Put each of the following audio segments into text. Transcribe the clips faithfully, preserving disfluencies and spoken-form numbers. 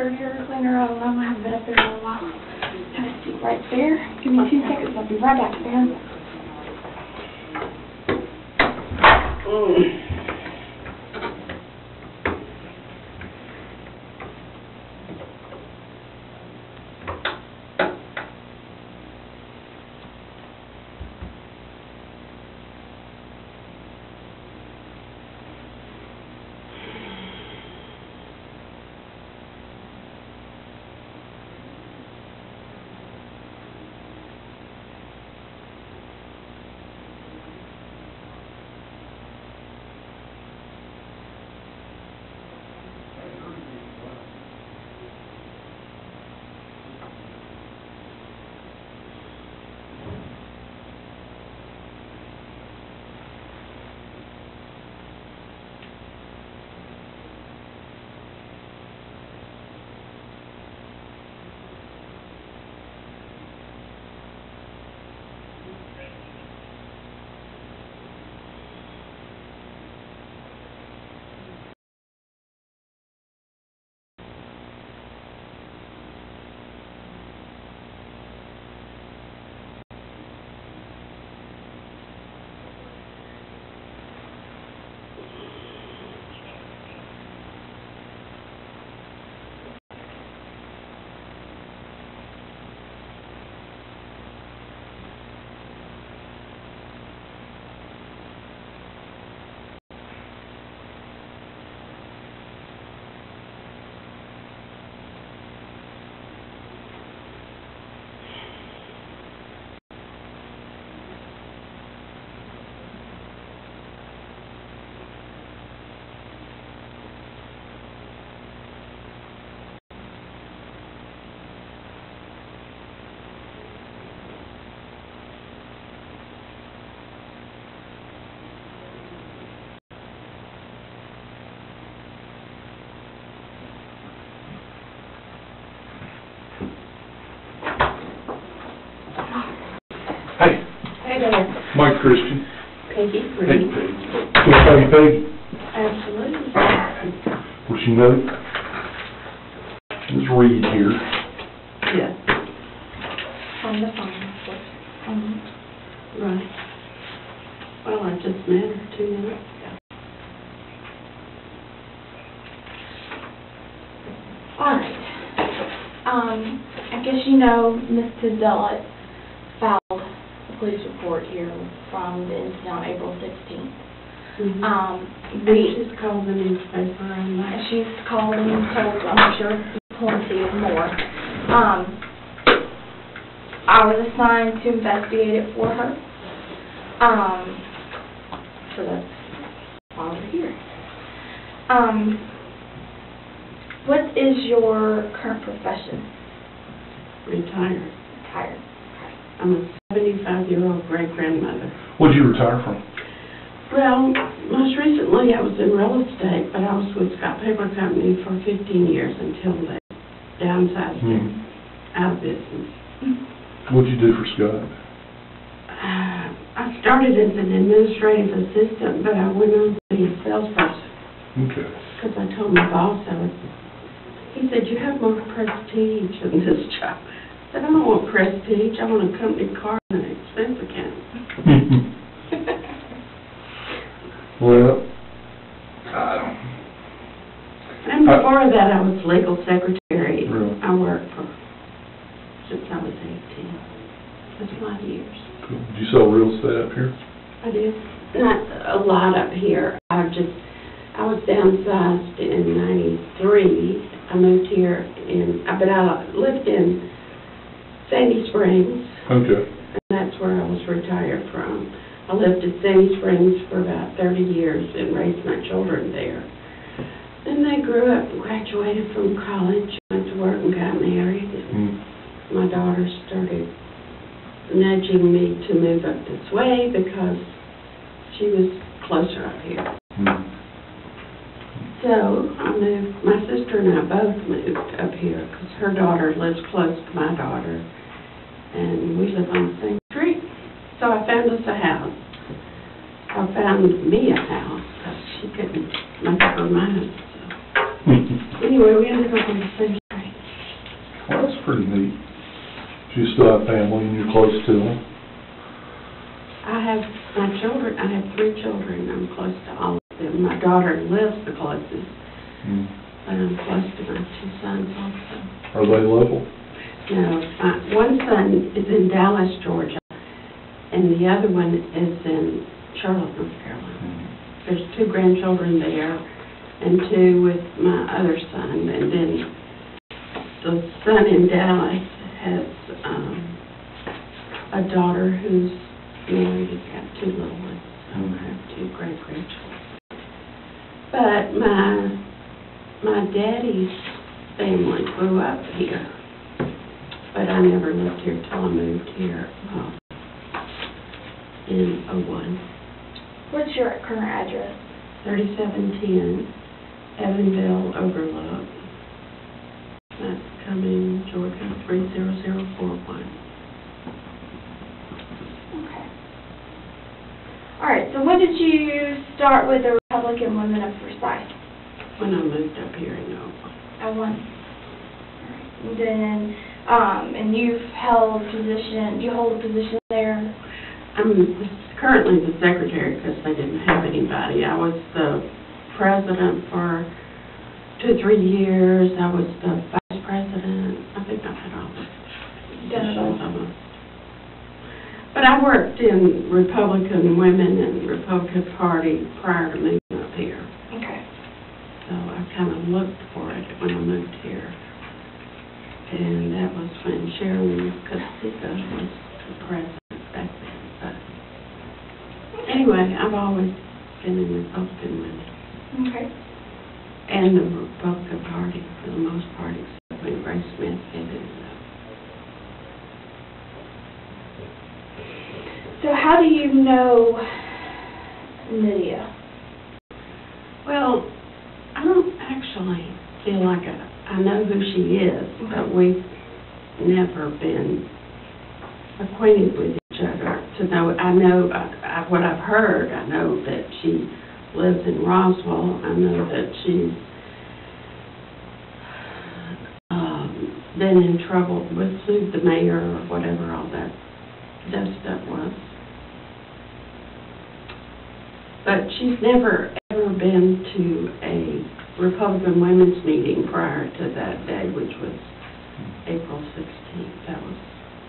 water here, cleaner. I don't know. I haven't been up there in a while. Have a seat right there. Give me two seconds. I'll be right back there. Mm. Hey. Hey there. Mike Christian. Peggy Hey, Green. Peggy. Can I call you Peggy? Absolutely. What's your note? Let's read here. Yes. On the phone, of course. Um, Right. Well, I just met her two minutes ago. all right. Um, I guess you know Miss Tisdale filed a police report here from the incident on April sixteenth. Mm-hmm. Um, And we, she's called the newspaper and that. she's called and told, I'm sure, plenty of more. Um, I was assigned to investigate it for her. Um, so that's why we're here. Um, what is your current profession? Retired. Retired. I'm a seventy-five-year-old great-grandmother. What'd you retire from? Well, most recently I was in real estate, but I was with Scott Paper Company for fifteen years until they downsized Hmm. it out of business. What'd you do for Scott? Uh, I started as an administrative assistant, but I went on to be a salesperson Okay. because I told my boss I was. He said, "You have more prestige in this job." I said, "I don't want prestige. I want a company car and an expense account." Well, I don't. And before that, I was legal secretary. Really? I worked for since I was eighteen. That's a lot of years. Cool. Did you sell real estate up here? I did. Not a lot up here. I just, I was downsized in ninety-three. I moved here in, but I lived in Sandy Springs. Okay. And that's where I was retired from. I lived at Sandy Springs for about thirty years and raised my children there. Then they grew up and graduated from college, went to work and got married. Mm. My daughter started nudging me to move up this way because she was closer up here. Mm. So I moved, my sister and I both moved up here because her daughter lives close to my daughter, and we live on the same street. So I found us a house. I found me a house because she couldn't make up her mind. So. Anyway, we ended up on the same street. That's pretty neat. Do you still have family and you're close to them? I have my children, I have three children, I'm close to all of them. My daughter lives the closest, Mm. but I'm close to my two sons also. Are they local? No, my, one son is in Dallas, Georgia, and the other one is in Charlotte, North Carolina. Mm. There's two grandchildren there, and two with my other son, and then the son in Dallas has um, a daughter who's married and got two little ones, so I have two great-grandchildren. But my, my daddy's family grew up here, but I never lived here till I moved here uh, in oh one. What's your current address? thirty-seven ten Evanville Overlook. That's Cumming, Georgia, three zero zero four one. Okay. All right, so when did you start with the Republican Women of Forsyth? When I moved up here in oh one. At one. All right. And then, um, and you've held position, you hold a position there? I'm currently the secretary because they didn't have anybody. I was the president for two, three years. I was the vice president. I think I've had all the Done it all. positions almost. But I worked in Republican Women and Republican Party prior to moving up here. Okay. So I kind of looked for it when I moved here. And that was when Sharon Casica was the president back then. But anyway, I've always been in Republican Women. Okay. And the Republican Party for the most part, except when Grace Smith ended it up. So how do you know Nydia? Well, I don't actually feel like I, I know who she is, but we've never been acquainted with each other to know. I know I, I, what I've heard. I know that she lives in Roswell. I know that she's um, been in trouble with sued the mayor or whatever all that that stuff was. But she's never ever been to a Republican women's meeting prior to that day, which was April sixteenth. That was.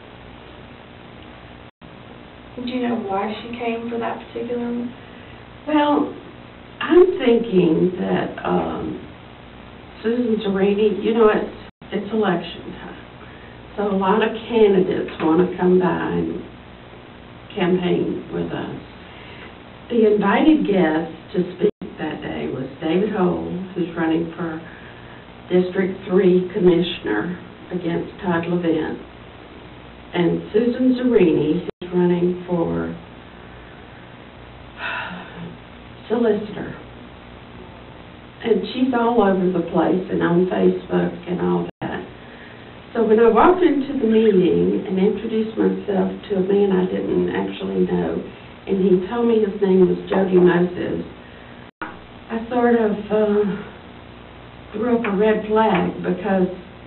Do you know why she came for that particular one? Well, I'm thinking that um, Susan Zerini, you know, it's it's election time, so a lot of candidates want to come by and campaign with us. The invited guest to speak that day was David Hole, who's running for District three Commissioner against Todd Levent, and Susan Zerini, who's running for solicitor. And she's all over the place and on Facebook and all that. So when I walked into the meeting and introduced myself to a man I didn't actually know, and he told me his name was Jody Moses, I sort of uh, threw up a red flag because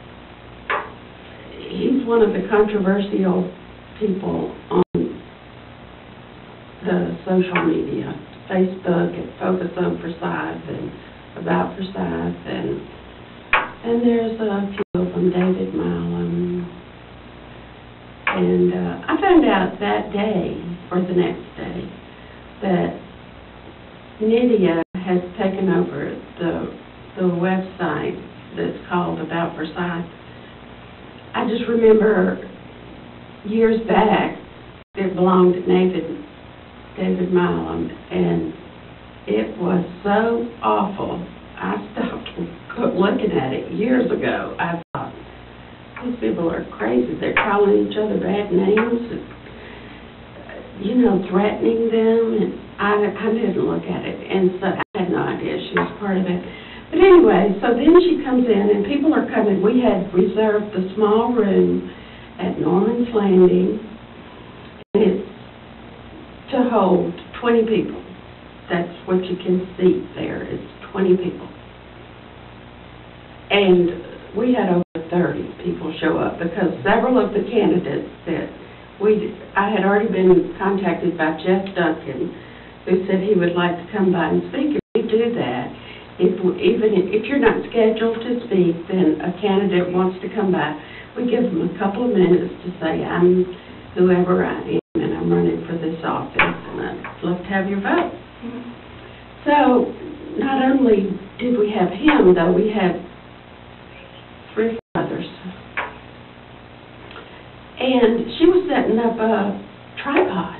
he's one of the controversial people on the social media, Facebook and Focus on Forsyth and About Forsyth, and and there's a few of them, David Milam. And uh, I found out that day, or the next day, that Nydia has taken over the the website that's called About Forsyth. I just remember years back, it belonged to David, David Milam, and it was so awful. I stopped looking at it years ago. I thought, these people are crazy. They're calling each other bad names, and, you know, threatening them, and I, I didn't look at it, and so I had no idea she was part of it. But anyway, so then she comes in, and people are coming. We had reserved the small room at Norman's Landing, and it's to hold twenty people. That's what you can see there, is twenty people. And we had over thirty people show up, because several of the candidates that we, I had already been contacted by Jeff Duncan, who said he would like to come by and speak. If we do that, if, even if you're not scheduled to speak, then a candidate wants to come by, we give them a couple of minutes to say, I'm whoever I am, and I'm running for this office, and I'd love to have your vote. Mm-hmm. So, not only did we have him, though, we had three others. And she was setting up a tripod.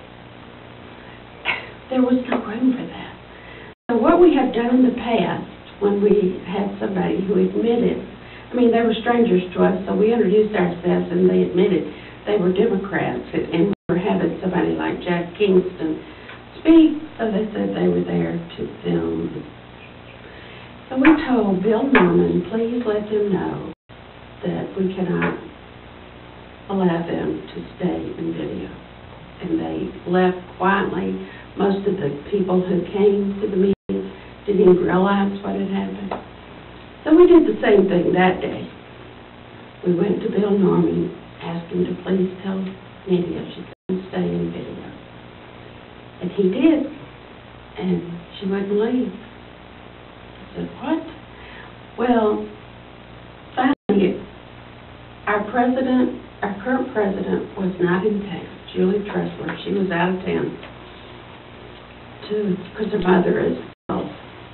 There was no room for that. So what we have done in the past, when we had somebody who admitted, I mean, they were strangers to us, so we introduced ourselves, and they admitted they were Democrats, and we were having somebody like Jack Kingston speak, so they said they were there to film. So we told Bill Norman, please let them know that we cannot allow them to stay in video. And they left quietly. Most of the people who came to the meeting didn't even realize what had happened. So we did the same thing that day. We went to Bill Norman, asked him to please tell Nydia she couldn't stay in video. And he did, and she wouldn't leave. I said, what? Well, finally, our president, our current president was not in town, Julie Tressler. She was out of town, too, because her mother is ill.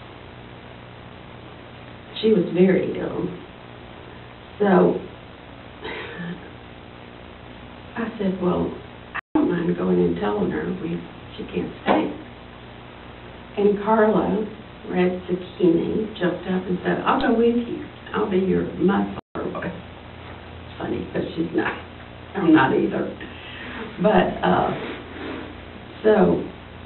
She was very ill. So, I said, well, I don't mind going and telling her we, she can't stay. And Carla Radzikini jumped up and said, I'll go with you. I'll be your muscle. It's funny, because she's not. I'm not either. But, uh, so,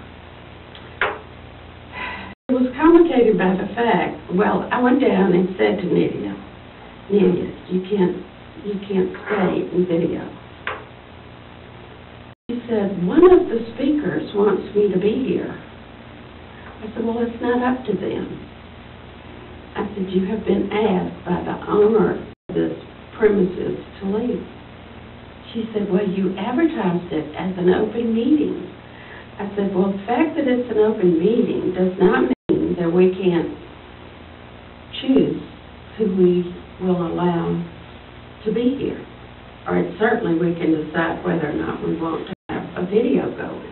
it was complicated by the fact, well, I went down and said to Nydia, Nydia, you can't, you can't stay in video. She said, one of the speakers wants me to be here. I said, well, it's not up to them. I said, you have been asked by the owner of this premises to leave. She said, well, you advertised it as an open meeting. I said, well, the fact that it's an open meeting does not mean that we can't choose who we will allow to be here. Or certainly we can decide whether or not we want to have a video going.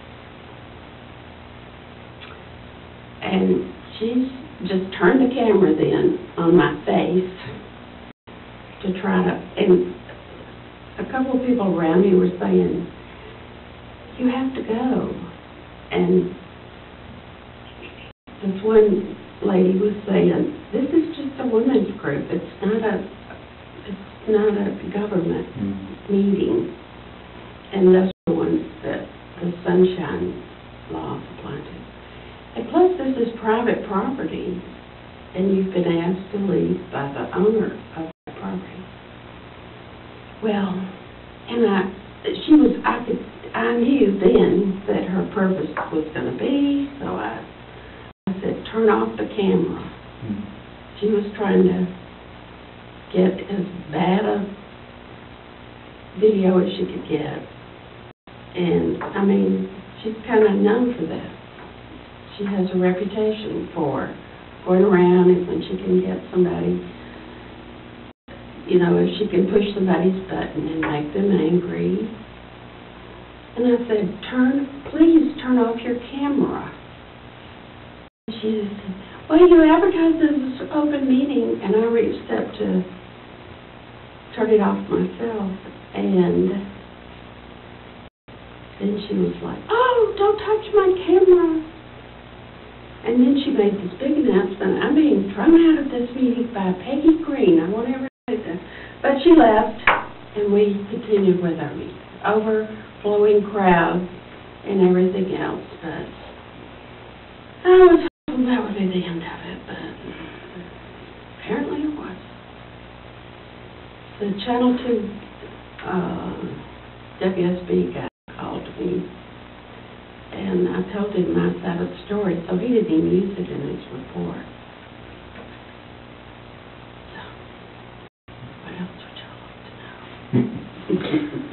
And she just turned the camera then on my face to try to, and a couple of people around me were saying, you have to go. And this one lady was saying, this is just a women's group. It's not a, it's not a government mm-hmm. meeting. And those are the ones that the Sunshine Law applied to. And plus, this is private property, and you've been asked to leave by the owner of that property. Well, and I, she was, I could, I knew then that her purpose was going to be, so I, I said, turn off the camera. Mm-hmm. She was trying to get as bad a video as she could get. And, I mean, she's kind of known for that. She has a reputation for going around, and when she can get somebody, you know, if she can push somebody's button and make them angry. And I said, turn, please turn off your camera. And she said, well, you advertised this as an open meeting, and I reached up to turn it off myself, and then she was like, oh, don't touch my camera. And then she made this big announcement, I'm being thrown out of this meeting by Peggy Green. I won't ever say that. But she left, and we continued with our meeting. Overflowing crowd and everything else. But I was hoping that would be the end of it, but apparently it was. The Channel two uh, W S B guy called me, and I told him my side of the story, so he didn't even use it in his report. So,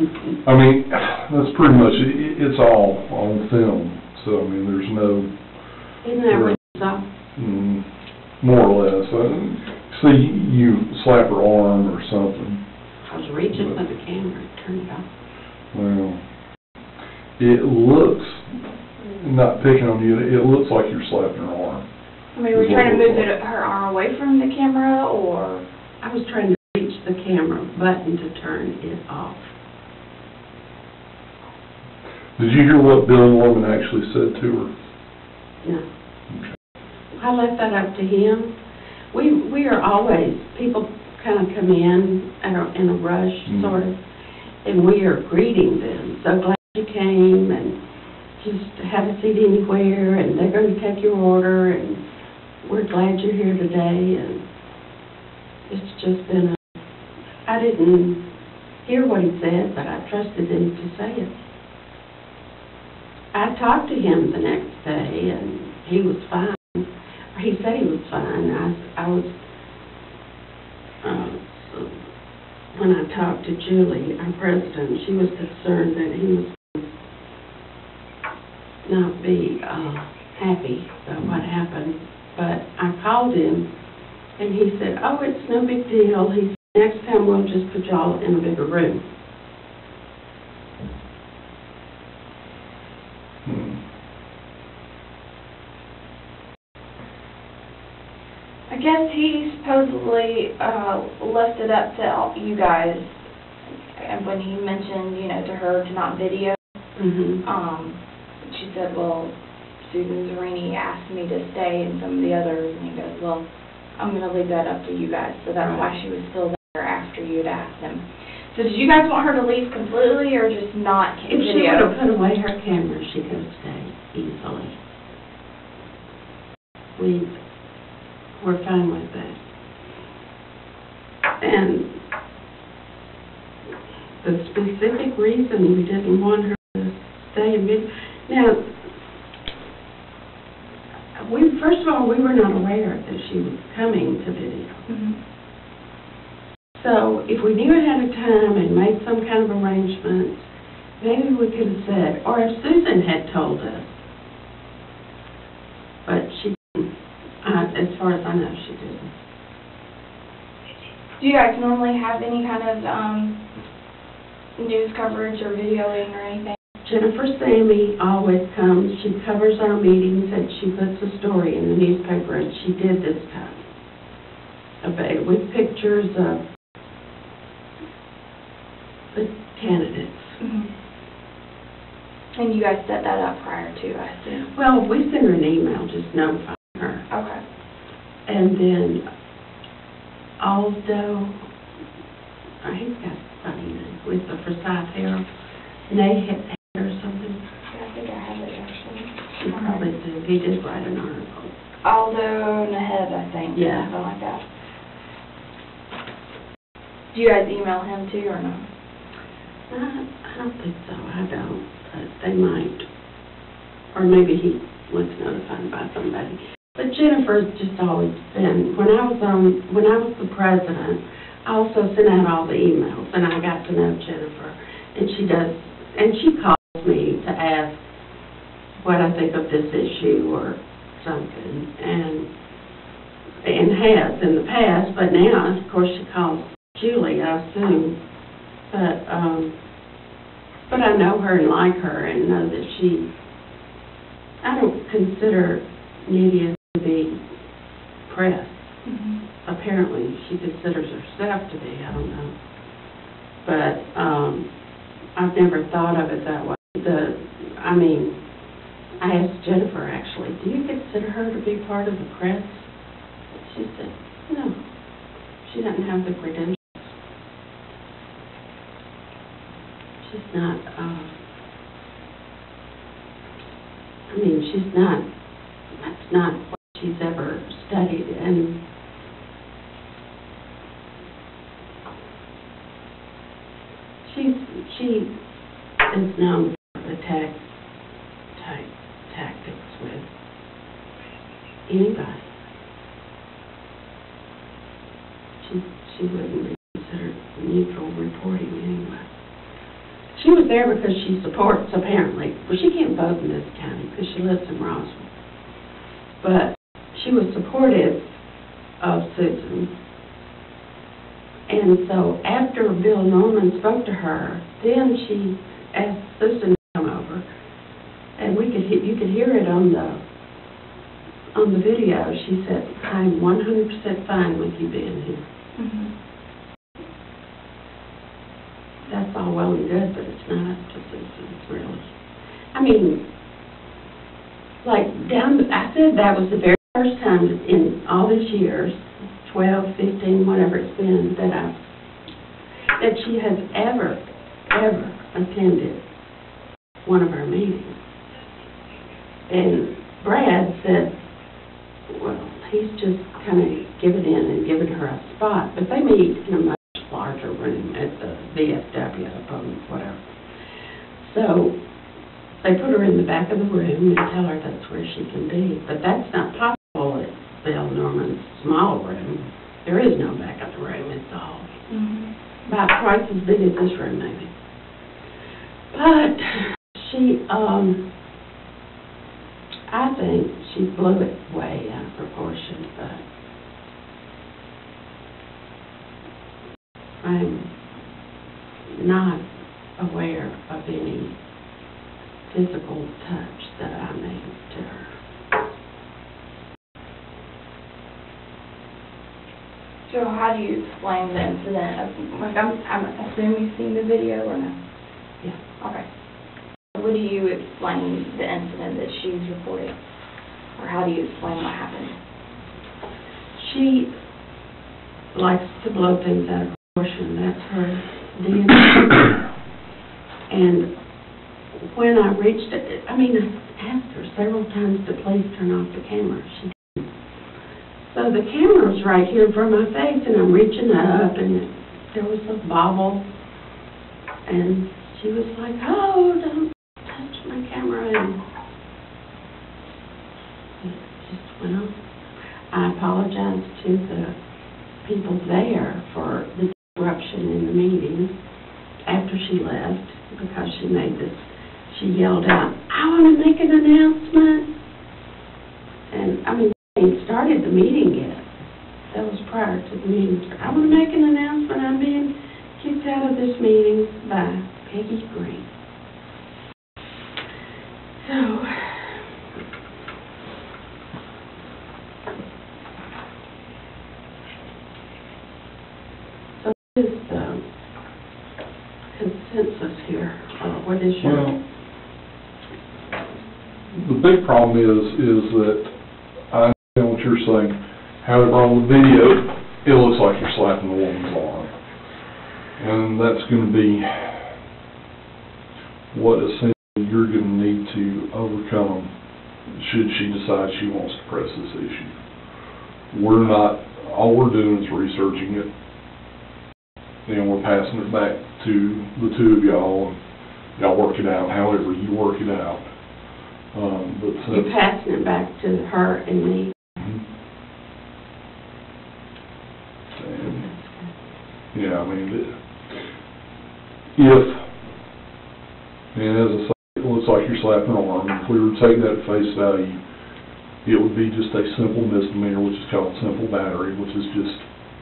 I mean, that's pretty much, it, it's all on film, so, I mean, there's no, Isn't that right? So, mm, more or less. Uh, see, you slap her arm or something. I was reaching for the camera, turn it off. Well, it looks, not picking on you, it looks like you're slapping her arm. I mean, we're trying to move it, her arm away from the camera, or? I was trying to reach the camera button to turn it off. Did you hear what Bill Norman actually said to her? No. Okay. I left that up to him. We, we are always, people kind of come in at a, in a rush, Mm. sort of, and we are greeting them. So glad you came, and just have a seat anywhere, and they're going to take your order, and we're glad you're here today, and it's just been a, I didn't hear what he said, but I trusted him to say it. I talked to him the next day, and he was fine. He said he was fine. I, I was, uh, so when I talked to Julie, our president, she was concerned that he was not be uh, happy about what happened. But I called him, and he said, oh, it's no big deal. He said, next time we'll just put y'all in a bigger room. Hmm. I guess he supposedly uh, left it up to all you guys, and when he mentioned, you know, to her to not video, Mm-hmm. um, she said, well, Susan Zarini asked me to stay and some of the others, and he goes, well, I'm going to leave that up to you guys, so that's Right. why she was still there after you'd asked him. So did you guys want her to leave completely, or just not If she would video? have put away her camera, she could have stayed easily. We, we're fine with that. And the specific reason we didn't want her to stay in video, now, we, first of all, we were not aware that she was coming to video. Mm-hmm. So if we knew ahead of time and made some kind of arrangement, maybe we could have said, or if Susan had told us. But she didn't. Uh, as far as I know, she didn't. Do you guys normally have any kind of um, news coverage or videoing or anything? Jennifer Sammy always comes. She covers our meetings, and she puts a story in the newspaper, and she did this time. About, with pictures of the candidates. Mm-hmm. And you guys set that up prior to, I assume? Well, we sent her an email just notifying her. Okay. And then Aldo, I think that's a funny name, with the Forsyth hair, Nahid or something. Yeah, I think I have it actually. He probably did. He did write an article. Aldo Nahed, I think. Yeah. Something like that. Do you guys email him too, or no? I, I don't think so. I don't. But they might. Or maybe he was notified by somebody. But Jennifer's just always been, when I was on, when I was the president, I also sent out all the emails, and I got to know Jennifer. And she does, and she calls me to ask what I think of this issue or something, and and has in the past, but now, of course, she calls Julie, I assume. But, um, but I know her and like her and know that she, I don't consider Nydia to be press. Mm-hmm. Apparently, she considers herself to be, I don't know. But, um, I've never thought of it that way. The, I mean, I asked Jennifer, actually, do you consider her to be part of the press? She said, no, she doesn't have the credentials. She's not, uh, I mean, she's not, that's not what she's ever studied, and she's, she is known for attack type tactics with anybody. She, she wouldn't be considered neutral reporting anyway. she was there because she supports, apparently, well, she can't vote in this county because she lives in Roswell. But she was supportive of Susan. And so after Bill Norman spoke to her, then she asked Susan to come over. And we could, you could hear it on the, on the video. She said, I'm one hundred percent fine with you being here. Mm-hmm. That's all well and good, but it's not up to citizens, really. I mean, like, down, I said that was the very first time in all these years, twelve, fifteen, whatever it's been, that I, that she has ever, ever attended one of our meetings. And Brad said, well, he's just kind of given in and given her a spot, but they meet in a much larger room at the V F W on whatever. So they put her in the back of the room and tell her that's where she can be. But that's not possible at Bill Norman's small room. There is no back of the room. It's all mm-hmm. about twice as big as this room, maybe. But she, um, I think she blew it way out of proportion, but I'm not aware of any physical touch that I made to her. So how do you explain the incident? Of, like, I'm, I'm assuming you've seen the video or no? Yeah. Okay. What do you explain the incident that she's reported? Or how do you explain what happened? She likes to blow things out of proportion. That's her D N A. And when I reached it, I mean, I asked her several times to please turn off the camera. She didn't. So the camera's right here in front of my face, and I'm reaching up, and it, there was a bobble. And she was like, oh, don't touch my camera. And it just went on. I apologized to the people there for the disruption in the meeting after she left, because she made this, she yelled out, I want to make an announcement. And, I mean, they hadn't started the meeting yet. That was prior to the meeting. I want to make an announcement. I'm being kicked out of this meeting by Peggy Green. So, so what is the consensus here? Or what is your... Well, the big problem is, is that I understand what you're saying. However, on the video, it looks like you're slapping the woman's arm. And that's going to be what essentially you're going to need to overcome should she decide she wants to press this issue. We're not, all we're doing is researching it, and we're passing it back to the two of y'all, and y'all work it out however you work it out. Um, but You're passing it back to her and me. Mm-hmm. And, yeah, I mean, it, if, and as I say, it looks like you're slapping an arm. If we were to take that at face value, it would be just a simple misdemeanor, which is called simple battery, which is just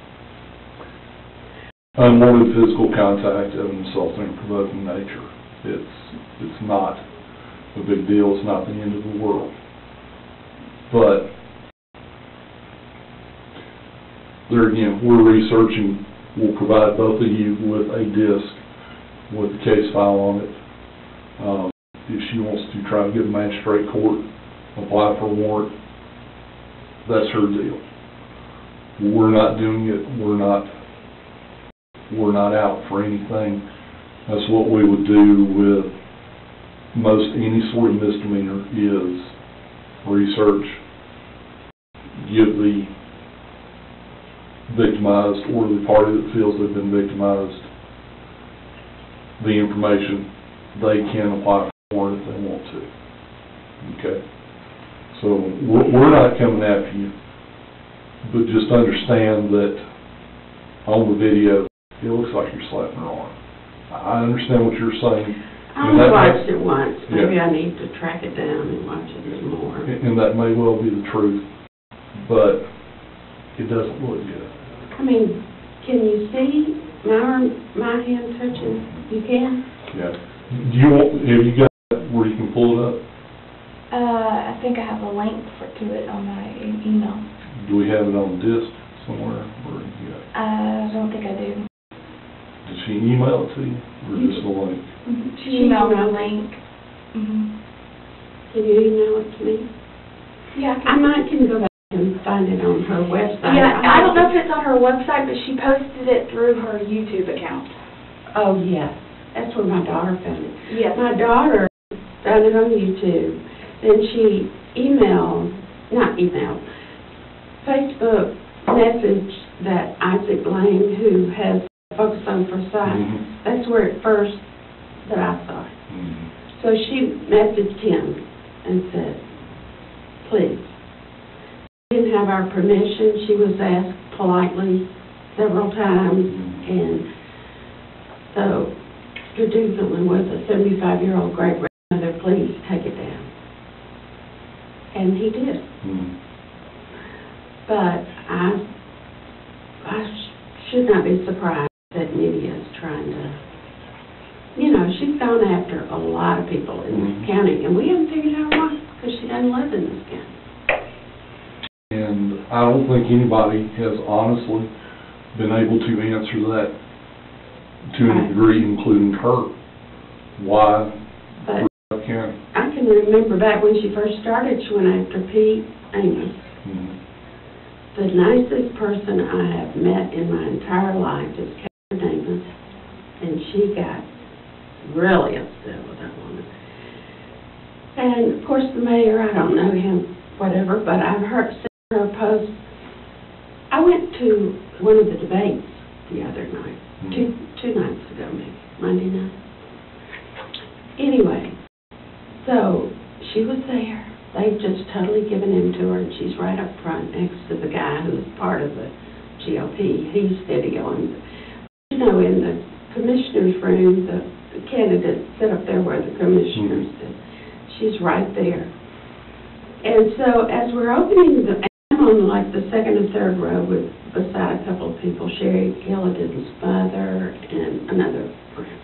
unwanted physical contact of an insulting or provoking nature. It's, it's not a big deal. It's not the end of the world. But there again, we're researching. We'll provide both of you with a disc with the case file on it. Um, if she wants to try to get a magistrate court, apply for a warrant, that's her deal. We're not doing it. We're not. We're not out for anything. That's what we would do with most any sort of misdemeanor is research, give the victimized or the party that feels they've been victimized the information. They can apply for a warrant if they want to. Okay? So we're, we're not coming after you, but just understand that on the video, it looks like you're slapping her arm. I understand what you're saying. I And only that watched may- it once. Maybe Yeah. I need to track it down and watch it a little more. And that may well be the truth, but it doesn't look good. I mean, can you see my arm, my hand touching? You can? Yeah. Do you want, have you got that where you can pull it up? Uh, I think I have a link for, to it on my e- email. Do we have it on disk somewhere? Or you got it? Uh, I don't think I do. Did she email it to you, or just the link? Mm-hmm. She She emailed the emailed it. link. Mm-hmm. Can you email it to me? Yeah, I might can go back and find it on her website. Yeah, I don't know if it's on her website, but she posted it through her YouTube account. Oh, yes. That's where my daughter found it. Yes. My daughter found it on YouTube. Then she emailed, not emailed, Facebook message that Isaac Lane, who has Focus on Forsyth, Mhm. that's where it first that I saw it. Mhm. So she messaged him and said, please. She didn't have our permission. She was asked politely several times, and so you're doing something with a seventy-five-year-old great-grandmother, please take it down. And he did. Mhm. But I, I sh- should not be surprised that Nydia is trying to, you know, she's gone after a lot of people in this Mhm. county, and we haven't figured out why, because she doesn't live in this county. And I don't think anybody has honestly been able to answer that to Right. a degree, including her. Why But Forsyth County? I can remember back when she first started, she went after Pete Amos. Mhm. The nicest person I have met in my entire life is Catherine Amos, and she got really upset with that woman. And of course the mayor, I don't know him, whatever, but I've heard seen her post. I went to one of the debates the other night, Mhm. two two nights ago maybe, Monday night. Anyway, so she was there. They've just totally given in to her, and she's right up front next to the guy who's part of the G O P. He's videoing. You know, in the commissioner's room, the, the candidates sit up there where the commissioners sit. She's right there. And so as we're opening the, I'm on like the second and third row with, beside a couple of people, Sherry Gilligan's mother and another friend.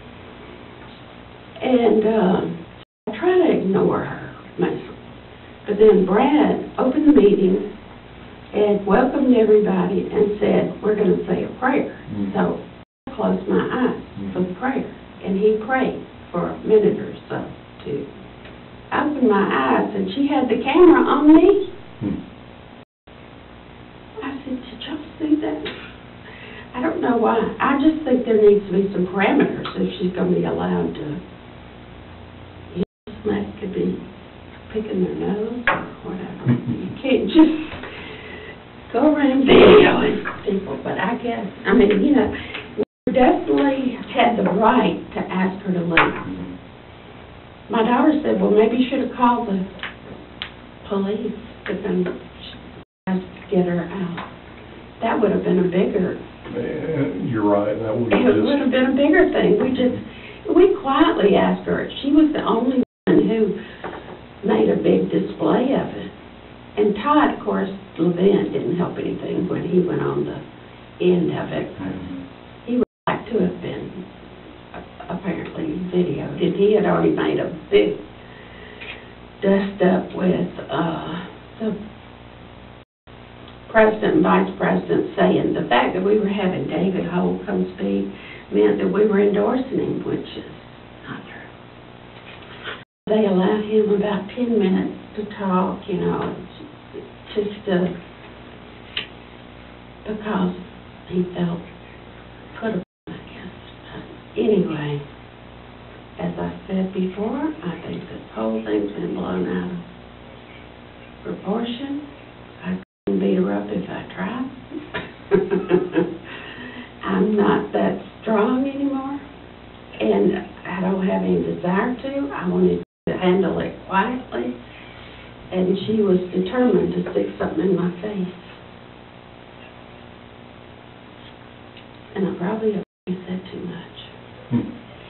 And um, I try to ignore her, mostly. But then Brad opened the meeting and welcomed everybody and said, we're going to say a prayer. Mhm. So I closed my eyes Mhm. for the prayer. And he prayed for a minute or so, too. I opened my eyes and she had the camera on me. Mhm. I said, did y'all see that? I don't know why. I just think there needs to be some parameters if she's going to be allowed to. You know, somebody could be picking their nose or whatever. You can't just go around videoing people, but I guess, I mean, you know, we definitely had the right to ask her to leave. My daughter said, well, maybe you should have called the police to come to get her out. That would have been a bigger, Eh, You're right, that would it have would just, have been a bigger thing. We just, we quietly asked her. She was the only one who made a big display of it. And Todd, of course, Levin didn't help anything when he went on the end of it. He would like to have been uh, apparently videoed. And he had already made a big dust up with uh, the president and vice president saying the fact that we were having David Holt come speak meant that we were endorsing him, which is not true. They allowed him about ten minutes to talk, you know, just uh, because he felt put upon, I guess. But anyway, as I said before, I think this whole thing's been blown out of proportion. I couldn't beat her up if I tried. I'm not that strong anymore, and I don't have any desire to. I wanted to handle it quietly, and she was determined to stick something in my face. And I probably have said too much. Hmm.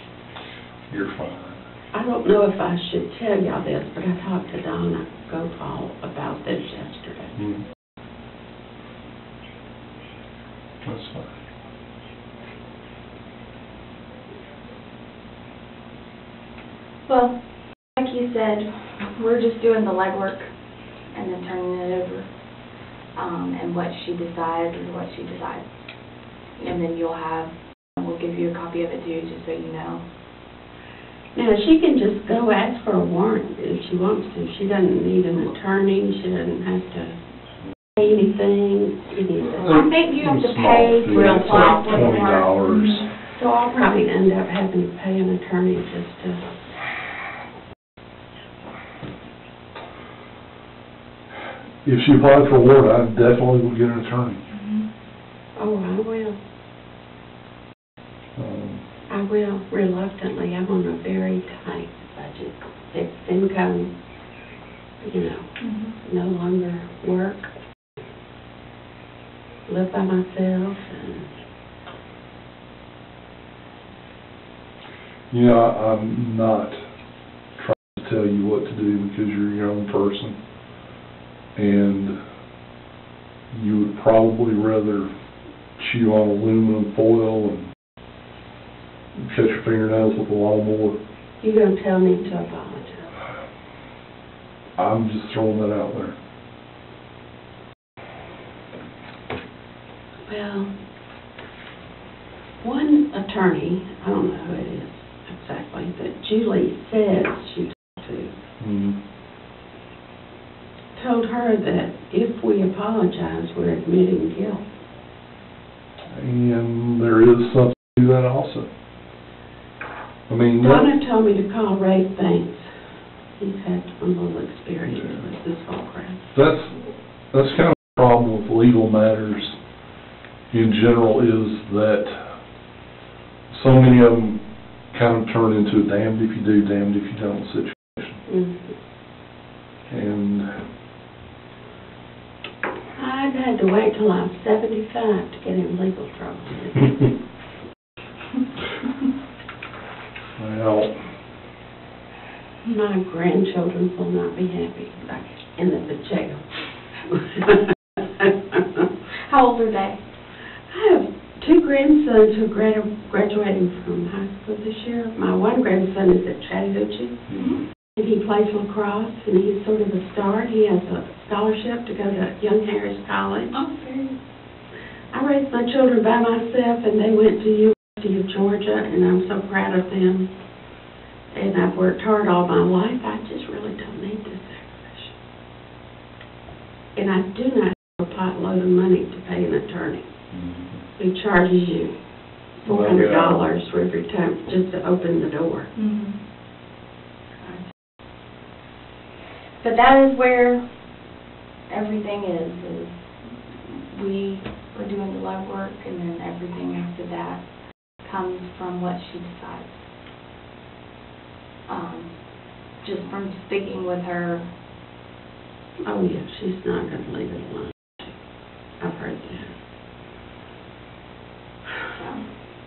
You're fine. I don't know if I should tell y'all this, but I talked to Donna Gopal about this yesterday. Mm. That's fine. Well, like you said, we're just doing the legwork and then turning it over. Um, and what she decides is what she decides. And then you'll have, we'll give you a copy of it too, just so you know. Now, she can just go ask for a warrant if she wants to. She doesn't need an attorney. She doesn't have to pay anything. anything. I think you have to pay to Small fee, apply it's for like the twenty warrant. dollars. So I'll probably end up having to pay an attorney just to... If she applied for a warrant, I definitely would get an attorney. Mm-hmm. Oh, I will. Um, I will, reluctantly. I'm on a very tight budget. Fixed income, you know, Mm-hmm. no longer work. Live by myself and... You know, I, I'm not trying to tell you what to do because you're your own person. And you would probably rather chew on aluminum foil and cut your fingernails with a lawnmower. You're going to tell me to apologize. I'm just throwing that out there. Well, one attorney, I don't know who it is exactly, but Julie says she talked to, Mm-hmm. told her that if we apologize, we're admitting guilt. And there is something to that also. I mean, that, Donna told me to call Ray Banks. He's had a little experience with this whole crap. that's, that's kind of the problem with legal matters in general, is that so many of them kind of turn into a damned if you do, damned if you don't situation. Mm-hmm. And I've had to wait till I'm seventy-five to get in legal trouble. well, My grandchildren will not be happy if I end up in jail. How old are they? I have two grandsons who are gradu- graduating from high school this year. My one grandson is at Chattahoochee, Mm-hmm. and he plays lacrosse, and he's sort of a star. He has a scholarship to go to Young Harris College. Oh, very. I raised my children by myself, and they went to University of Georgia, and I'm so proud of them. And I've worked hard all my life. I just really don't need this acquisition. And I do not have a pot load of money to pay an attorney who charges you four hundred dollars for every time just to open the door. Mm-hmm. But that is where everything is, is we are doing the legwork, and then everything after that comes from what she decides. Um, just from speaking with her. Oh, yeah, she's not going to leave it alone. I've heard that. So.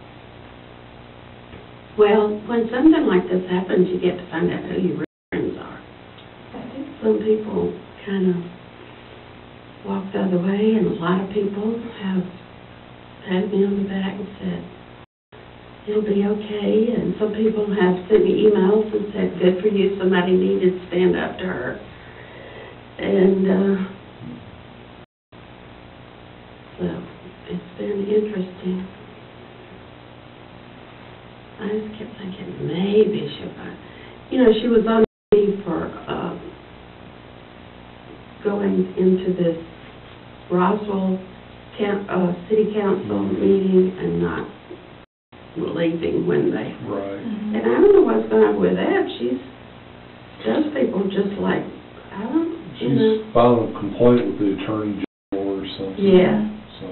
Well, when something like this happens, you get to find out who your real friends are. Some people kind of walk the other way, and a lot of people have patted me on the back and said, it'll be okay, and some people have sent me emails and said, good for you, somebody needed to stand up to her. And uh, so it's been interesting. I just kept thinking, maybe she'll find, you know, she was on me for uh, going into this Roswell count, uh, City Council meeting and not leaving when they... right. Mm-hmm. And I don't know what's going on with that. She's... Those people just like... I don't... You know. She's filed a complaint with the Attorney General or something. Yeah. So.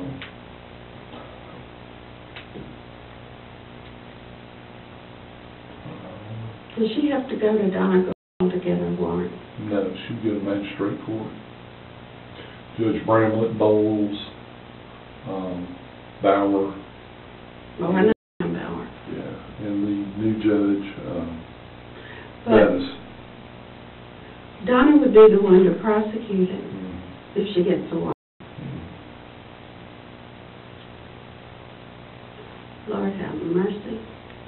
Does she have to go to Donna Gopal to get a warrant? No, she'd go to magistrate court. Judge Bramlett, Bowles, um, Bauer. Oh, I know Bauer. Yeah, and the new judge, uh, would be the one to prosecute it if she gets away. Lord have mercy.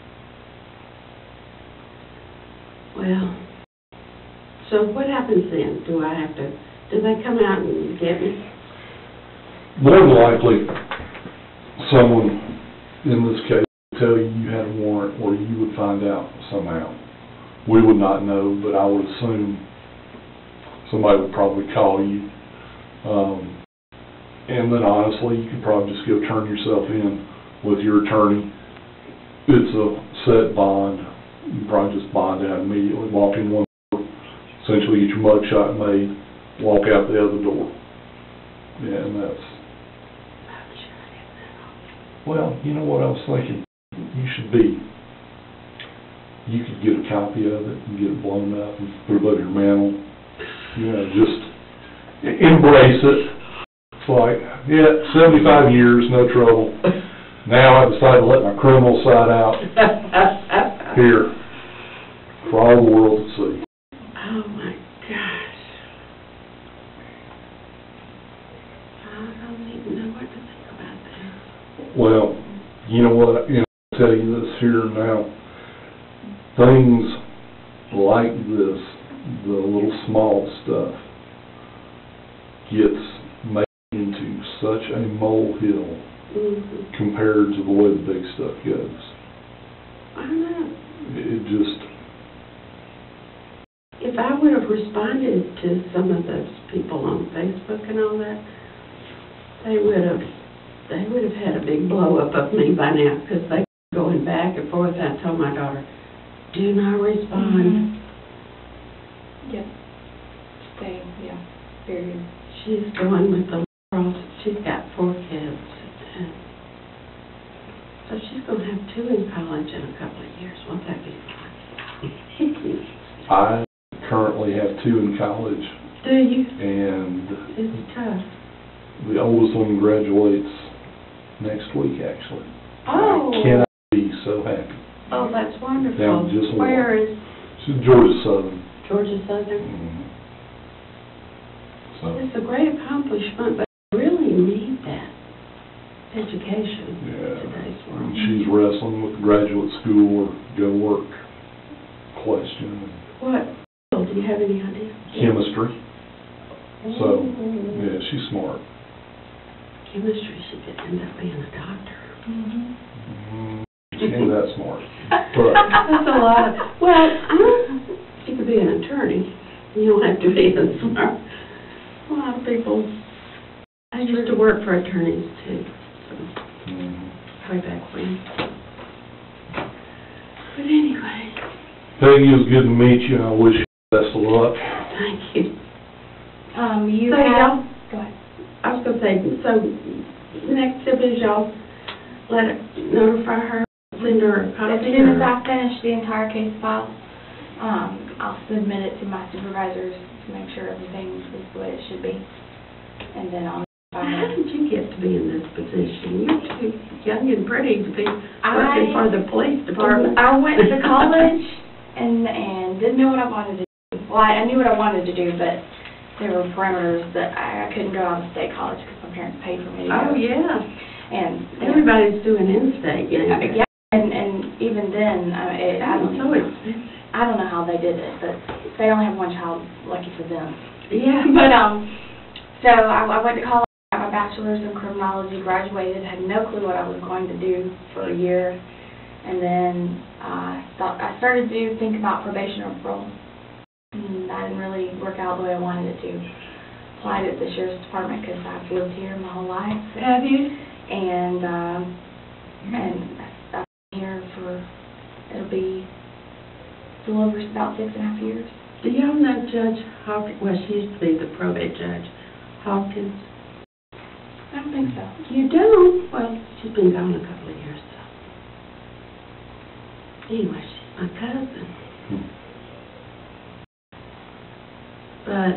Well, so what happens then? Do I have to, do they come out and get me? More than likely, someone in this case would tell you you had a warrant, or you would find out somehow. We would not know, but I would assume somebody would probably call you. Um, and then honestly, you could probably just go turn yourself in with your attorney. It's a set bond. You can probably just bond out immediately, walk in one door, essentially get your mug shot made, walk out the other door. Yeah, and that's... Well, you know what I was thinking? You should be. You could get a copy of it and get it blown up and put it above your mantle. You know, just embrace it. It's like, yeah, seventy-five years, no trouble. Now I decided to let my criminal side out here for all the world to see. Oh my gosh. I don't even know what to think about that. Well, you know what, you know, I'll tell you this here now. Things like this, the little small stuff, gets made into such a molehill mm-hmm. compared to the way the big stuff goes. I don't know. It just... If I would have responded to some of those people on Facebook and all that, they would have, they would have had a big blow up of me by now, because they were going back and forth. I told my daughter, do not respond. Mm-hmm. Yep. Stay, yeah, period. She's going with the cross. She's got four kids. And so she's going to have two in college in a couple of years. Won't that be fun? I currently have two in college. Do you? And it's tough. The oldest one graduates next week, actually. Oh. I cannot be so happy. Oh, that's wonderful. Down just Where one. is? She's Georgia Southern. Georgia Southern? Mm-hmm. So. It's a great accomplishment, but I really need that education Yeah. in today's world. And she's wrestling with the graduate school or go work question. What? Oh, do you have any idea? Chemistry. So, mm-hmm. yeah, she's smart. Chemistry, she could end up being a doctor. Mm-hmm. Mm-hmm. She ain't that smart. But that's a lot. Of, well, I don't, she could be an attorney. You don't have to be that smart. A lot of people, I used to work for attorneys too, so mm-hmm. way back when. But anyway. Peggy, it was good to meet you, and I wish you the best of luck. Thank you. Um, you so have... y'all, Go ahead. I was going to say, so next step is y'all let it notify her, send her a copy? As soon as I finish the entire case file, um, I'll submit it to my supervisors to make sure everything is the way it should be. And then I'll... How did you get to be in this position? You're too young and pretty to be I, working for the police department. I went to college and and didn't know what I wanted to do. Well, I, I knew what I wanted to do, but there were parameters that I, I couldn't go out of state college because my parents paid for me to go. Oh, yeah. And everybody's doing in-state, you know. Yeah, and, and even then, uh, it, I don't know. So I don't know how they did it, but they only have one child, lucky for them. Yeah. But, um, so I, I went to college. Got my bachelor's in criminology, graduated, had no clue what I was going to do for a year, and then uh, thought I started to think about probation or parole. And that didn't really work out the way I wanted it to. Applied at the sheriff's department because I've lived here my whole life. Have you? And uh, and I've been here for it'll be a little over about six and a half years. Do y'all know Judge Hawkins? Well, she used to be the probate judge, Hawkins. I don't think so. You don't? Well, she's been gone a couple of years, so. Anyway, she's my cousin. Hmm. But,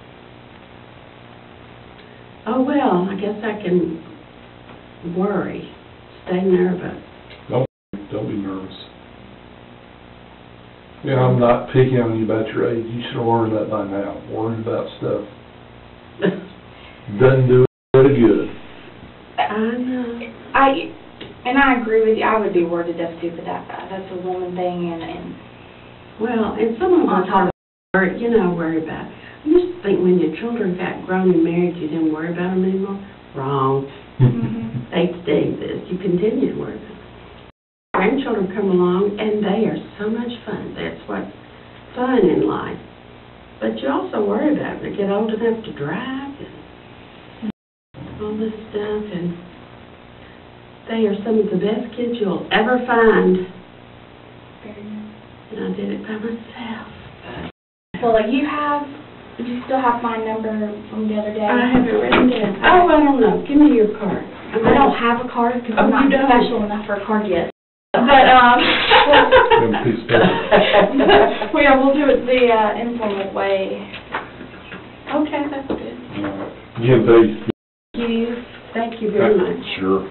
oh well, I guess I can worry, stay nervous. Don't, don't be nervous. Yeah, I'm not picking on you about your age, you should have learned that by now, worrying about stuff doesn't do it any good. I know. I, and I agree with you, I would be worried to death too, but that, that's a woman thing, and, and. Well, and some of us are, worried, you know, worry about, I used to think when your children got grown and married, you didn't worry about them anymore. Wrong. Mm-hmm. They stay this, you continue to worry about them. Grandchildren come along, and they are so much fun. That's what's fun in life. But you also worry about them. They get old enough to drive and all this stuff, and they are some of the best kids you'll ever find. Very nice. And I did it by myself. Well, like you have, you still have my number from the other day. I have it written down. Oh, I don't know. Give me your card. I don't have a card because Oh, I'm not you don't? special enough for a card yet. But, um, Have a piece of paper. well, yeah, we'll do it the uh, informal way. Okay, that's good. Jim, please. Thank you. Thank you very much. Sure.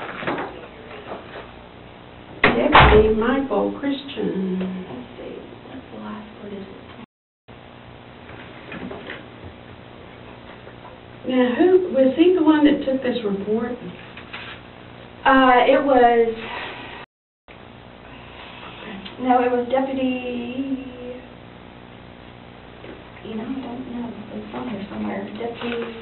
Deputy Michael Christian. Let's see, what's the last word is it? Now, who, was he the one that took this report? Uh, it was, no, it was Deputy, you know, I don't know, it's on here somewhere, Deputy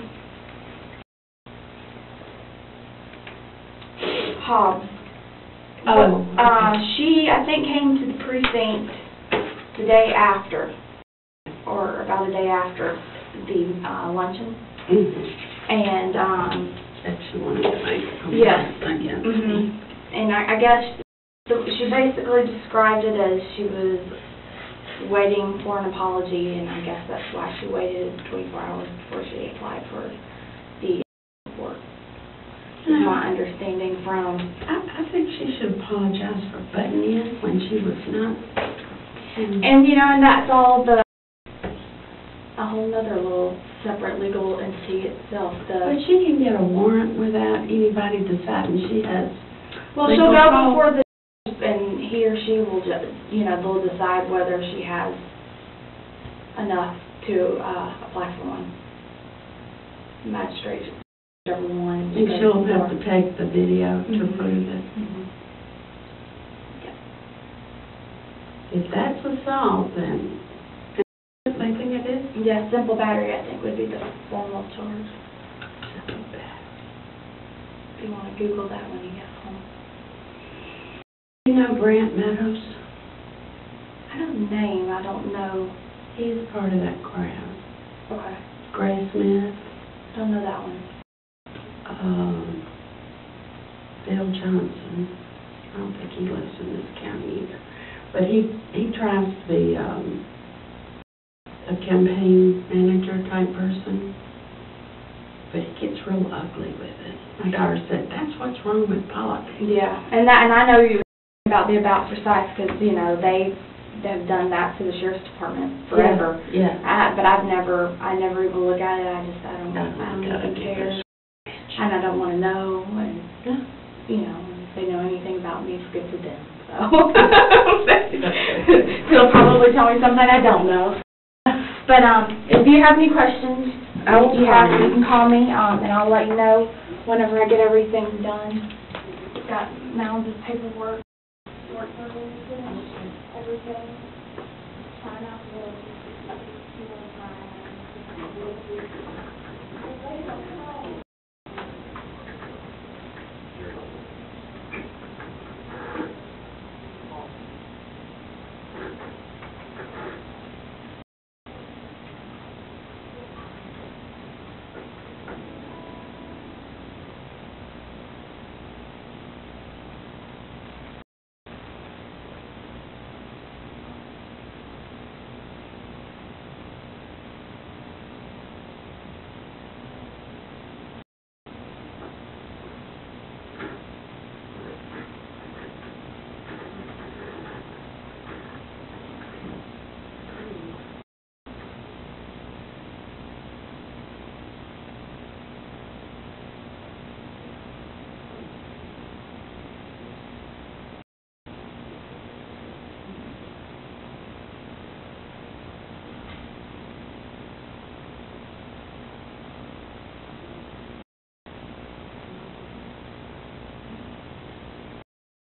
Hobbs. Oh, Uh, okay. she, I think, came to the precinct the day after, or about a day after the uh, luncheon, Mm-hmm. and, um, That she wanted to make a Yes. complaint against mhm. me. and I, I guess the- she basically described it as she was waiting for an apology, and I guess that's why she waited twenty-four hours before she applied for the report. Is my understanding from, I, I think she should apologize for butting in when she was not. And, and you know, and that's all the, a whole nother little separate legal entity itself, but the, she can get a warrant without anybody deciding she has. well, she'll go before the, and he or she will just, you know, they'll decide whether she has enough to, uh, apply for one. Magistrate, whichever one. And she'll have to take the video to Mhm. prove it. Mhm. If that's assault, then I think it is. Yeah, simple battery, I think, would be the formal charge. If you want to Google that when you get home. You know Brant Meadows? I know the name, I don't know. He's part of that crowd. Okay. Gray Smith, Don't know that one. um, Bill Johnson. I don't think he lives in this county either. But he, he tries to be, um, a campaign manager type person. But he gets real ugly with it. My daughter said, that's what's wrong with politics. Yeah, and that, and I know you about the About Forsyth, because, you know, they, they've done that to the sheriff's department forever. Yeah. I, but I've never, I never even look at it, I just, I don't, No, I don't gotta even do care. this. And I don't want to know, and, Yeah. you know, if they know anything about me, it's good for them, so. He'll probably tell me something I don't know. But, um, if you have any questions, I will you have, call you you. can call me, um, and I'll let you know whenever I get everything done. Got mounds of paperwork, work through, everything, sign out the, you know, sign.